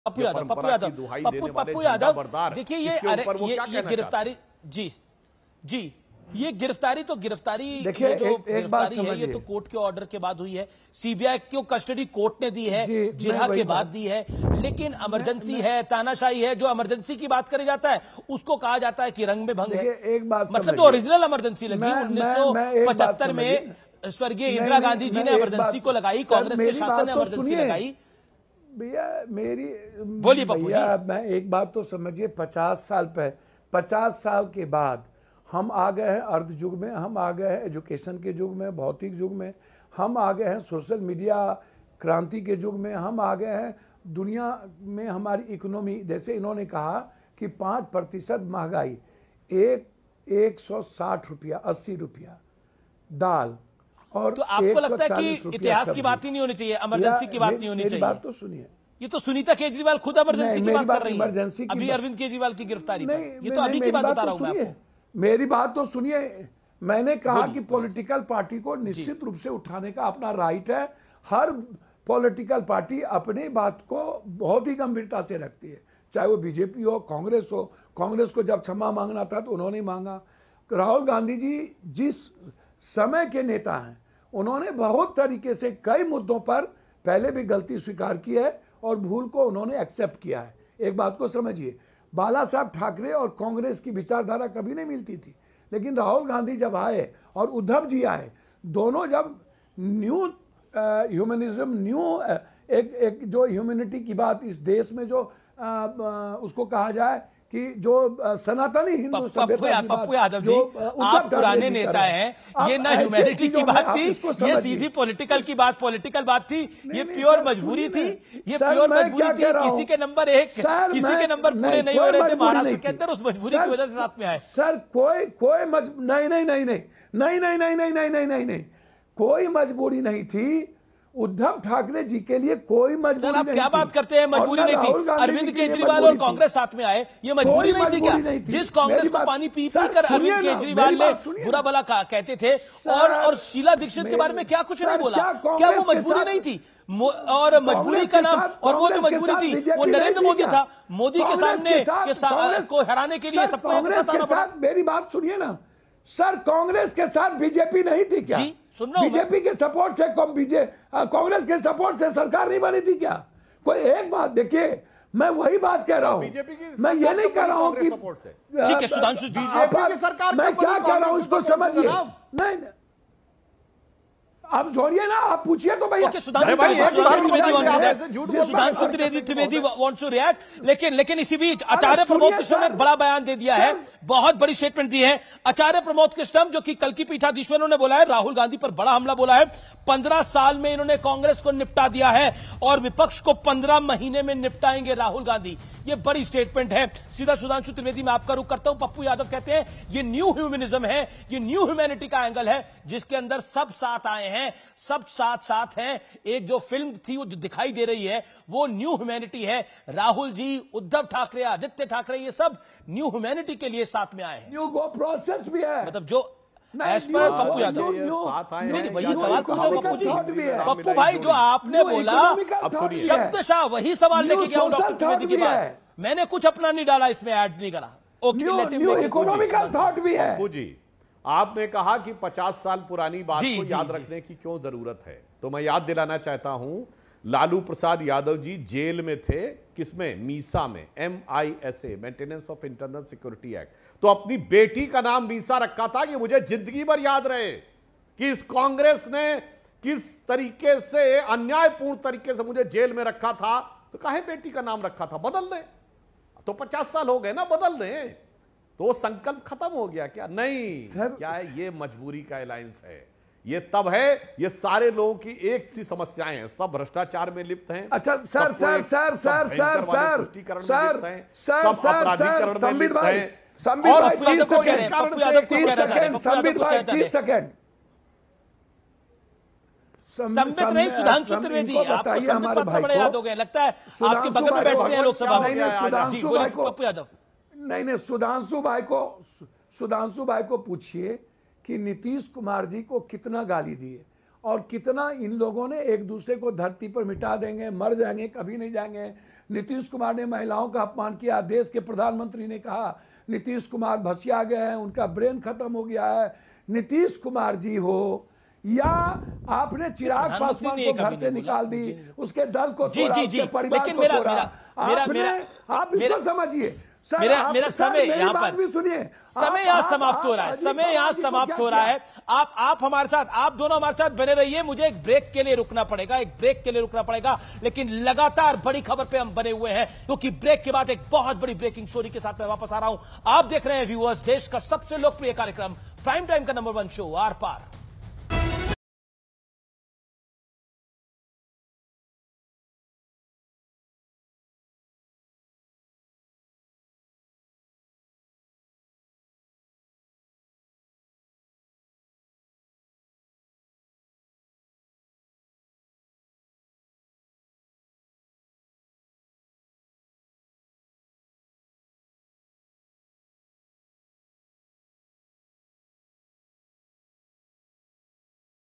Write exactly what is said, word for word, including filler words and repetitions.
पप्पू यादव पप्पू यादव पप्पू पप्पू यादव देखिए ये अरे ये, ये गिरफ्तारी जी जी ये गिरफ्तारी तो गिरफ्तारी देखिए जो एक, एक बात गिरफ्तारी है ये तो कोर्ट के ऑर्डर के बाद हुई है, सीबीआई को कस्टडी कोर्ट ने दी है, जिरह के बाद दी है, लेकिन इमरजेंसी है, तानाशाही है, जो इमरजेंसी की बात करी जाता है उसको कहा जाता है कि रंग में भंग है। एक बात मतलब तो ओरिजिनल इमरजेंसी लगी उन्नीस सौ पचहत्तर में स्वर्गीय इंदिरा गांधी जी ने इमरजेंसी को लगाई, कांग्रेस के शासन ने इमरजेंसी लगाई। भैया मेरी बोलिए भैया मैं एक बात तो समझिए, पचास साल पहले पचास साल के बाद हम आ गए हैं अर्ध युग में, हम आ गए हैं एजुकेशन के युग में, भौतिक युग में, हम आ गए हैं सोशल मीडिया क्रांति के युग में, हम आ गए हैं दुनिया में हमारी इकोनॉमी, जैसे इन्होंने कहा कि पाँच प्रतिशत महंगाई, एक एक सौ साठ रुपया अस्सी रुपया दाल, और तो आपको लगता है कि इतिहास की बात ही नहीं होनी चाहिए, इमरजेंसी की बात नहीं होनी चाहिए? बात तो सुनिए, ये तो सुनीता केजरीवाल खुद इमरजेंसी की बात कर रही है अभी अरविंद केजरीवाल की गिरफ्तारी पर। ये तो अभी की बात बता रहा हूं मैं आपको। मेरी बात तो सुनिए, मैंने कहा कि पॉलिटिकल पार्टी को निश्चित रूप से उठाने का अपना राइट है, हर पॉलिटिकल पार्टी अपनी बात को बहुत ही गंभीरता से रखती है, चाहे वो बीजेपी हो, कांग्रेस हो। कांग्रेस को जब क्षमा मांगना था तो उन्होंने मांगा। राहुल गांधी जी जिस समय के नेता हैं, उन्होंने बहुत तरीके से कई मुद्दों पर पहले भी गलती स्वीकार की है और भूल को उन्होंने एक्सेप्ट किया है। एक बात को समझिए, बाला साहब ठाकरे और कांग्रेस की विचारधारा कभी नहीं मिलती थी, लेकिन राहुल गांधी जब आए और उद्धव जी आए, दोनों जब न्यू ह्यूमनिज्म, न्यू एक एक जो ह्यूमैनिटी की बात इस देश में जो आ, आ, उसको कहा जाए कि जो सनातनी हिंदू सभ्यता, पप्पू यादव जी आप पुराने नेता हैं, ये ना ह्यूमैनिटी की बात थी, ये सीधी पॉलिटिकल की बात पॉलिटिकल बात थी, ये प्योर मजबूरी थी, ये प्योर मजबूरी थी। किसी के नंबर एक किसी के नंबर पूरे नहीं हो रहे थे महाराष्ट्र के अंदर, उस मजबूरी की वजह से साथ में आए। सर कोई कोई नहीं नहीं नहीं नहीं नहीं नहीं नहीं नहीं नहीं नहीं नहीं नहीं कोई मजबूरी नहीं थी। उद्धव ठाकरे जी के लिए कोई मजबूरी आप नहीं क्या थी। बात करते हैं, मजबूरी नहीं थी? अरविंद केजरीवाल और कांग्रेस साथ में आए, ये मजबूरी नहीं थी क्या? जिस कांग्रेस को पानी पी पी कर अरविंद केजरीवाल ने बुरा भला कहते थे, और और शीला दीक्षित के बारे में क्या कुछ नहीं बोला, क्या वो मजबूरी नहीं थी? और मजबूरी का नाम, और वो जो मजबूरी थी वो नरेंद्र मोदी था, मोदी के सामने को हराने के लिए सबको। मेरी बात सुनिए ना सर, कांग्रेस के साथ बीजेपी नहीं थी क्या? बीजेपी के सपोर्ट से कांग्रेस के सपोर्ट से सरकार नहीं बनी थी क्या? कोई एक बात देखिए, मैं वही बात कह रहा हूँ, मैं ये नहीं कह रहा हूँ कि ठीक है सुधांशु जी सरकार, मैं क्या कह रहा हूँ उसको समझिए। नहीं आप छोड़िए ना, आप पूछिए तो भैया। Sudhanshu Trivedi wants to react, लेकिन लेकिन इसी बीच आचार्य प्रमोद कृष्ण ने एक बड़ा बयान दे दिया है, बहुत बड़ी स्टेटमेंट दी है आचार्य प्रमोद कृष्ण, जो कि कल की पीठाधीश्वरों ने बोला है राहुल गांधी पर बड़ा हमला बोला है। पंद्रह साल में इन्होंने कांग्रेस को निपटा दिया है और विपक्ष को पंद्रह महीने में निपटाएंगे राहुल गांधी। ये बड़ी स्टेटमेंट है। सीधा सुधांशु त्रिवेदी में आपका रुख करता हूं। पप्पू यादव कहते हैं ये न्यू ह्यूमनिज्म है, ये न्यू ह्यूमैनिटी का एंगल है, जिसके अंदर सब साथ आए हैं, सब साथ साथ हैं। एक जो फिल्म थी वो जो दिखाई दे रही है वो न्यू ह्यूमैनिटी है। राहुल जी, उद्धव ठाकरे, आदित्य ठाकरे, ये सब न्यू ह्यूमैनिटी के लिए साथ में आए हैं। न्यू गो प्रोसेस भी है, मतलब जो एज पर पप्पू यादव वही सवाल पूछा पप्पू जी। पप्पू भाई जो आपने बोला शब्दशाह वही सवाल लेके गया डॉक्टर त्रिवेदी के पास, मैंने कुछ अपना नहीं डाला इसमें, ऐड नहीं करा। इकोनॉमिकल थॉट भी है। पप्पू जी आपने कहा कि पचास साल पुरानी बात को याद रखने की क्यों जरूरत है, तो मैं याद दिलाना चाहता हूं लालू प्रसाद यादव जी जेल में थे, किसमें? मीसा में, M I S A, maintenance of internal security act. तो अपनी बेटी का नाम मीसा रखा था कि मुझे जिंदगी भर याद रहे कि इस कांग्रेस ने किस तरीके से अन्यायपूर्ण तरीके से मुझे जेल में रखा था। तो काहे बेटी का नाम रखा था? बदल दें, तो पचास साल हो गए ना, बदल दें। तो संकल्प खत्म हो गया क्या? नहीं सर, क्या है ये मजबूरी का अलायंस है, ये तब है, ये सारे लोगों की एक सी समस्याएं हैं, सब भ्रष्टाचार में लिप्त हैं। अच्छा sir sir sir sir sir sir sir sir sir sir Sambit भाई, संबित भाई तीस सेकंड तीस सेकंड संबित भाई तीस सेकंड संबित नहीं, सुधांशु त्रिवेदी, आपको संबित पत्र बड़े याद हो गए, लगता है आपके बगल में बैठते हैं लोकसभा में। सुधांशु भाई को, पप्पू यादव नहीं नहीं सुधांशु भाई को सुधांशु भाई को पूछिए कि नीतीश कुमार जी को कितना गाली दिए और कितना इन लोगों ने एक दूसरे को धरती पर मिटा देंगे, मर जाएंगे, कभी नहीं जाएंगे, नीतीश कुमार ने महिलाओं का अपमान किया, देश के प्रधानमंत्री ने कहा नीतीश कुमार भसिया गए हैं, उनका ब्रेन खत्म हो गया है। नीतीश कुमार जी हो या आपने चिराग पासवान को घर से निकाल दी, उसके दल को जी, तोड़ा, जी, जी, उसके परिवार लेकिन को मेरा- तोड़ा। मेरा- मेरा- आपने- मेरा- आप इसको समझिए सर, मेरा आप- मेरा सर, समय मेरी यहाँ बात पर भी सुनिए। समय आप- यहाँ आप- समाप्त हो रहा है, आप- समय अजीत यहाँ पवार जी को समाप्त क्या हो रहा किया? है। आप आप हमारे साथ, आप दोनों हमारे साथ बने रहिए। मुझे एक ब्रेक के लिए रुकना पड़ेगा, एक ब्रेक के लिए रुकना पड़ेगा, लेकिन लगातार बड़ी खबर पे हम बने हुए हैं, क्योंकि ब्रेक के बाद एक बहुत बड़ी ब्रेकिंग स्टोरी के साथ मैं वापस आ रहा हूं। आप देख रहे हैं व्यूअर्स, देश का सबसे लोकप्रिय कार्यक्रम प्राइम टाइम का नंबर वन शो आर पार।